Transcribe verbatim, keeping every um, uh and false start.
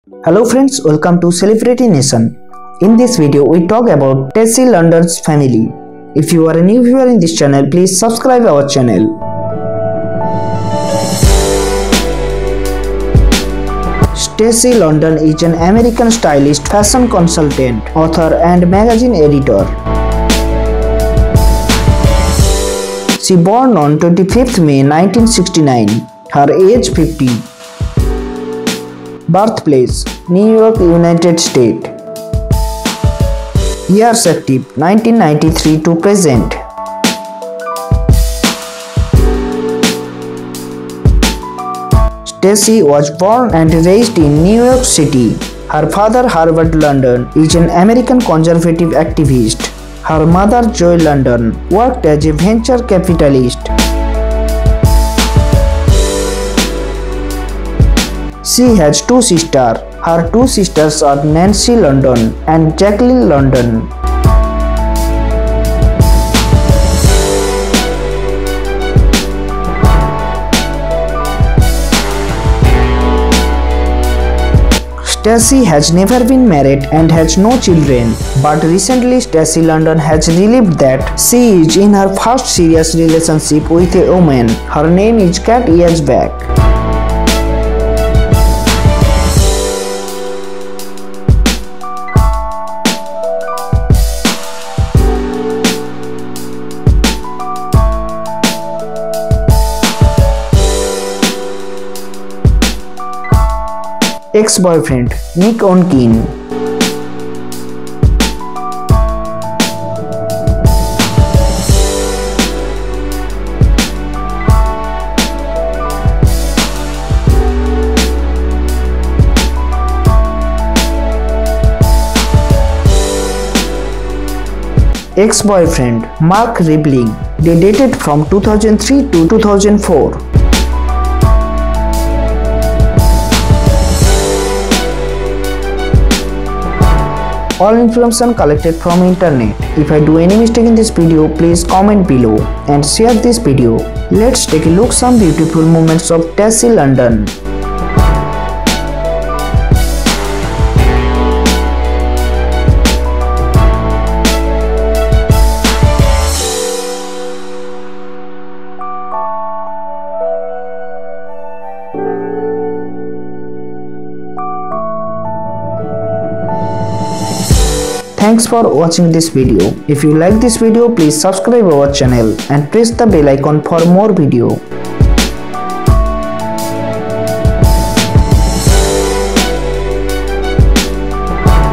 Hello friends, welcome to Celebrity Nation. In this video, we talk about Stacey London's family. If you are a new viewer in this channel, please subscribe our channel. Stacey London is an American stylist, fashion consultant, author and magazine editor. She born on twenty-fifth May nineteen sixty-nine. Her age fifty. Birthplace: New York, United States. Years active: nineteen ninety-three to present. Stacey was born and raised in New York City. Her father, Harvard London, is an American conservative activist. Her mother, Joy London, worked as a venture capitalist. She has two sisters. Her two sisters are Nancy London and Jacqueline London. Stacey has never been married and has no children, but recently Stacey London has revealed that she is in her first serious relationship with a woman. Her name is Kat Yazbek. Ex-boyfriend: Nick Onkin. Ex-boyfriend: Mark Ribling. They dated from two thousand three to two thousand four. All information collected from internet. If I do any mistake in this video, please comment below and share this video. Let's take a look some beautiful moments of Stacey London. Thanks for watching this video. If you like this video, please subscribe our channel and press the bell icon for more video.